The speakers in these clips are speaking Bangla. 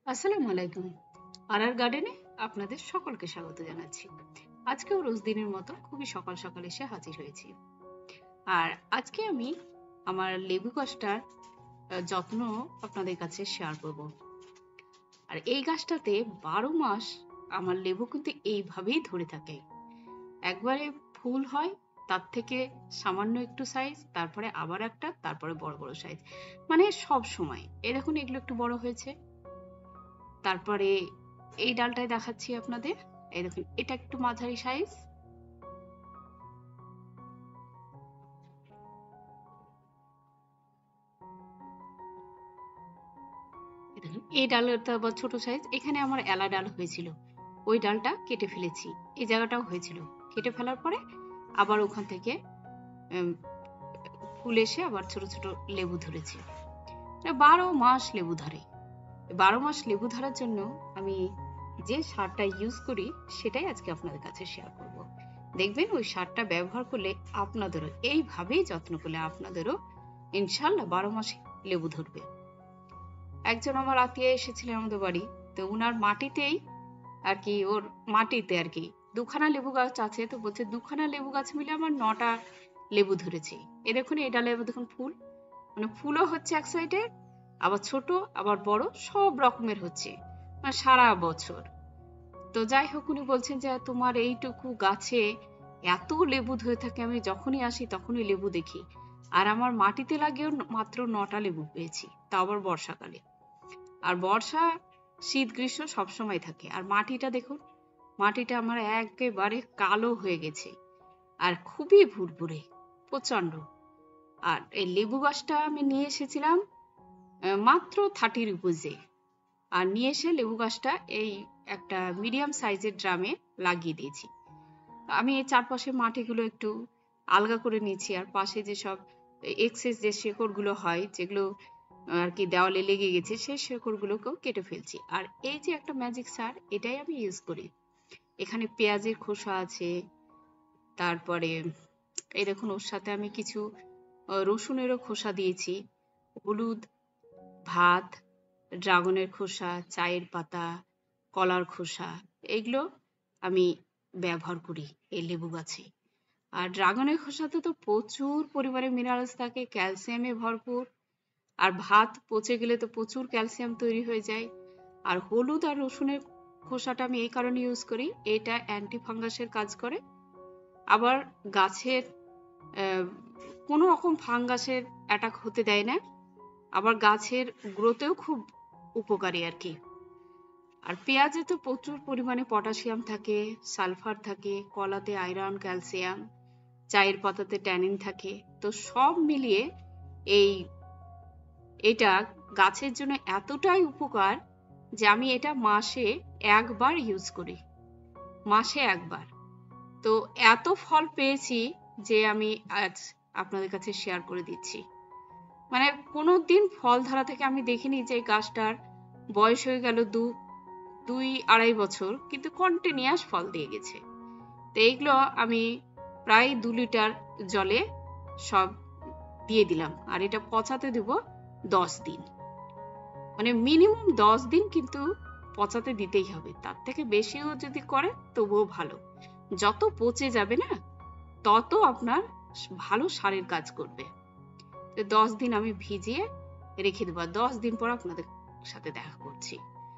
আসসালামু আলাইকুম। আরার গার্ডেনে আপনাদের সকলকে স্বাগত জানাচ্ছি। আজকেও রোজ দিনের মতো খুবই সকাল সকাল এসে হাজির হয়েছি। আর আজকে আমি আমার লেবু গাছটার যত্ন আপনাদের কাছে শেয়ার করব। আর এই গাছটাতে 12 মাস আমার লেবু কিন্তু এইভাবেই ধরে থাকে। একবারে ফুল হয়, তার থেকে সামান্য একটু সাইজ, তারপরে আবার একটা, তারপরে বড় বড় সাইজ, মানে সব সময়। এই দেখুন, এগুলো একটু বড় হয়েছে। তারপরে এই ডালটায় দেখাচ্ছি আপনাদের। এই দেখুন, এটা একটু মাঝারি সাইজ। এই ডালটা আবার ছোট সাইজ। এখানে আমার এলা ডাল হয়েছিল, ওই ডালটা কেটে ফেলেছি। এই জায়গাটাও হয়েছিল, কেটে ফেলার পরে আবার ওখান থেকে ফুল এসে আবার ছোট ছোট লেবু ধরেছে। 12 মাস লেবু ধরে। 12 মাস লেবু ধরার জন্য আমি যে সারটা ইউজ করি সেটাই আজকে আপনাদের কাছে শেয়ার করব। দেখবেন ওই সারটা ব্যবহার করলে আপনাদেরও এইভাবেই যত্ন করলে আপনাদেরও ইনশাল্লাহ 12 মাসে লেবু ধরবে। একজন আমার আত্মীয় এসেছিলেন আমাদের বাড়ি, তো উনার মাটিতেই আর কি, ওর মাটিতে আর কি 2খানা লেবু গাছ আছে। তো বলছে 2খানা লেবু গাছ মিলে আমার 9টা লেবু ধরেছে। এ দেখুন, এই ডালে দেখুন ফুল, মানে ফুলও হচ্ছে এক সাইডে, আবার ছোট আবার বড়, সব রকমের হচ্ছে, মানে সারা বছর। তো যাই হোক, উনি বলছেন যে তোমার এইটুকু গাছে এত লেবু ধরে থাকে, আমি যখনই আসি তখনই লেবু দেখি। আর আমার মাটিতে লাগিয়েও মাত্র 9টা লেবু পেয়েছি, তা আবার বর্ষাকালে। আর বর্ষা, শীত, গ্রীষ্ম সবসময় থাকে। আর মাটিটা দেখুন, মাটিটা আমার একেবারে কালো হয়ে গেছে আর খুবই ভুরভুরে, প্রচন্ড। আর এই লেবু গাছটা আমি নিয়ে এসেছিলাম মাত্র 30 রুপিজে। আর নিয়ে এসে লেবু গাছটা এই একটা মিডিয়াম সাইজের ড্রামে লাগিয়ে দিয়েছি। আমি এই চারপাশে মাটিগুলো একটু আলগা করে নিয়েছি, আর পাশে যেসব এক্সেস যে শেকড়গুলো হয়, যেগুলো আর কি দেওয়ালে লেগে গেছে, সেই শেকড়গুলোকেও কেটে ফেলছি। আর এই যে একটা ম্যাজিক সার, এটাই আমি ইউজ করি। এখানে পেঁয়াজের খোসা আছে, তারপরে এই দেখুন ওর সাথে আমি কিছু রসুনেরও খোসা দিয়েছি, হলুদ, ভাত, ড্রাগনের খোসা, চায়ের পাতা, কলার খোসা, এগুলো আমি ব্যবহার করি এই লেবু গাছে। আর ড্রাগনের খোসাতে তো প্রচুর পরিমাণে মিনারেলস থাকে, ক্যালসিয়ামে ভরপুর। আর ভাত পচে গেলে তো প্রচুর ক্যালসিয়াম তৈরি হয়ে যায়। আর হলুদ আর রসুনের খোসাটা আমি এই কারণে ইউজ করি, এটা অ্যান্টি ফাঙ্গাসের কাজ করে। আবার গাছের কোনো রকম ফাঙ্গাসের অ্যাটাক হতে দেয় না। আবার গাছের গ্রোথেও খুব উপকারী আর কি। আর পেঁয়াজে তো প্রচুর পরিমাণে পটাশিয়াম থাকে, সালফার থাকে, কলাতে আয়রন, ক্যালসিয়াম, চায়ের পাতাতে ট্যানিন থাকে। তো সব মিলিয়ে এটা গাছের জন্য এতটাই উপকার যে আমি এটা মাসে একবার ইউজ করি, মাসে একবার। তো এত ফল পেয়েছি যে আমি আজ আপনাদের কাছে শেয়ার করে দিচ্ছি। মানে কোনোদিন ফল ধরা থেকে আমি দেখিনি যে গাছটার বয়স হয়ে গেল 2-2.5 বছর, কিন্তু কন্টিনিউয়াস ফল দিয়ে গেছে। তো এইগুলো আমি প্রায় 2 লিটার জলে সব দিয়ে দিলাম। আর এটা পচাতে দেব 10 দিন, মানে মিনিমাম 10 দিন কিন্তু পচাতে দিতেই হবে। তার থেকে বেশিও যদি করে তবুও ভালো। যত পচে যাবে না, তত আপনার ভালো সারের কাজ করবে। 10 দিন আমি ভিজিয়ে রেখে দেবো, 10 দিন পর আপনাদের সাথে দেখা করছি।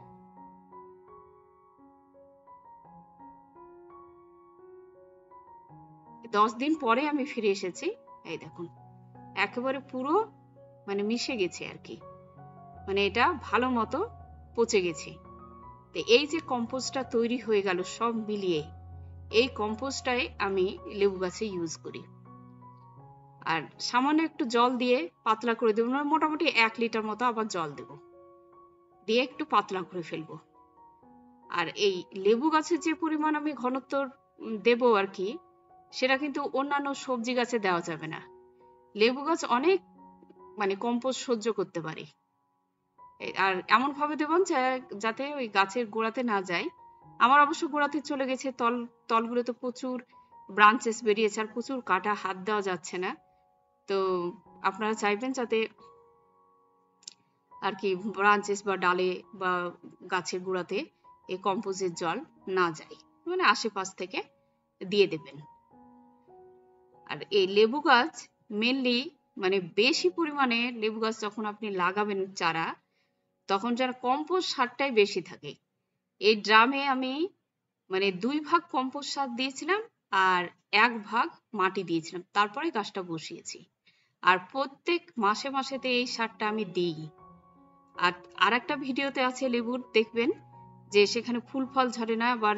দশ দিন পরে আমি ফিরে এসেছি। এই দেখুন, একেবারে পুরো মানে মিশে গেছে আর কি, মানে এটা ভালো মতো পচে গেছে। তো এই যে কম্পোস্টটা তৈরি হয়ে গেল সব মিলিয়ে, এই কম্পোস্টটাই আমি লেবু গাছে ইউজ করি। আর সামান্য একটু জল দিয়ে পাতলা করে দেবো, মোটামুটি 1 লিটার মতো আবার জল দেব, দিয়ে একটু পাতলা করে ফেলবো। আর এই লেবু গাছের যে পরিমাণ আমি ঘনত্ব দেব আর কি, সেটা কিন্তু অন্যান্য সবজি গাছে দেওয়া যাবে না। লেবু গাছ অনেক মানে কম্পোস্ট সহ্য করতে পারে। আর এমন ভাবে দেবেন যাতে ওই গাছের গোড়াতে না যায়। আমার অবশ্য গোড়াতে চলে গেছে, তলগুলোতে প্রচুর ব্রাঞ্চেস বেরিয়েছে, আর প্রচুর কাটা, হাত দেওয়া যাচ্ছে না। তো আপনারা চাইবেন যাতে আর কি ব্রাঞ্চেস বা ডালে বা গাছের গোড়াতে এই কম্পোজের জল না যায়, মানে আশেপাশ থেকে দিয়ে দেবেন। আর এই লেবু গাছ মেনলি মানে বেশি পরিমাণে লেবু গাছ যখন আপনি লাগাবেন চারা, তখন যেন কম্পোস্ট সারটাই বেশি থাকে। এই ড্রামে আমি মানে 2 ভাগ কম্পোস্ট সার দিয়েছিলাম আর 1 ভাগ মাটি দিয়েছিলাম, তারপরে গাছটা বসিয়েছি। আর প্রত্যেক মাসে মাসেতে এই সারটা আমি দিই। আর আরেকটা ভিডিওতে আছে লেবুর, দেখবেন যে সেখানে ফুল ফল ঝরে না, আবার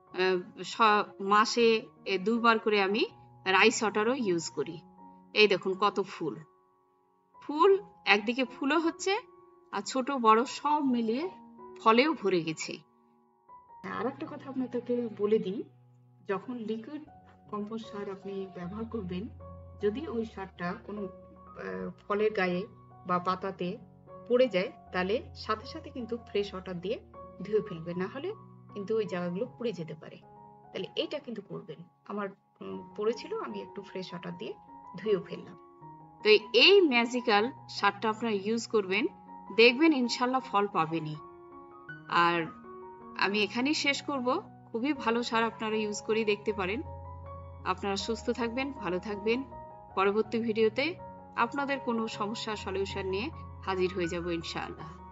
মাসে 2 বার করে আমি রাইস ওয়াটারও ইউজ করি। এই দেখুন কত ফুল, ফুল একদিকে ফুলও হচ্ছে আর ছোট বড় সব মিলিয়ে ফলেও ভরে গেছে। আর একটা কথা আপনাদেরকে বলে দিই, যখন লিকুইড কম্পোস্ট সার আপনি ব্যবহার করবেন, যদি ওই সারটা কোনো ফলের গায়ে বা পাতাতে পড়ে যায়, তাহলে সাথে সাথে কিন্তু ফ্রেশ ওয়াটার দিয়ে ধুয়ে ফেলবেন, না হলে কিন্তু ওই জায়গাগুলো পুড়ে যেতে পারে। তাহলে এটা কিন্তু করবেন। আমার পড়েছিল, আমি একটু ফ্রেশ ওয়াটার দিয়ে ধুয়েও ফেললাম। তো এই ম্যাজিক্যাল সারটা আপনারা ইউজ করবেন, দেখবেন ইনশাল্লাহ ফল পাবেনই। আর আমি এখানেই শেষ করব। খুবই ভালো সার, আপনারা ইউজ করে দেখতে পারেন। আপনারা সুস্থ থাকবেন, ভালো থাকবেন। পরবর্তী ভিডিওতে আপনাদের কোনো সমস্যার সলিউশন নিয়ে হাজির হয়ে যাব ইনশাআল্লাহ।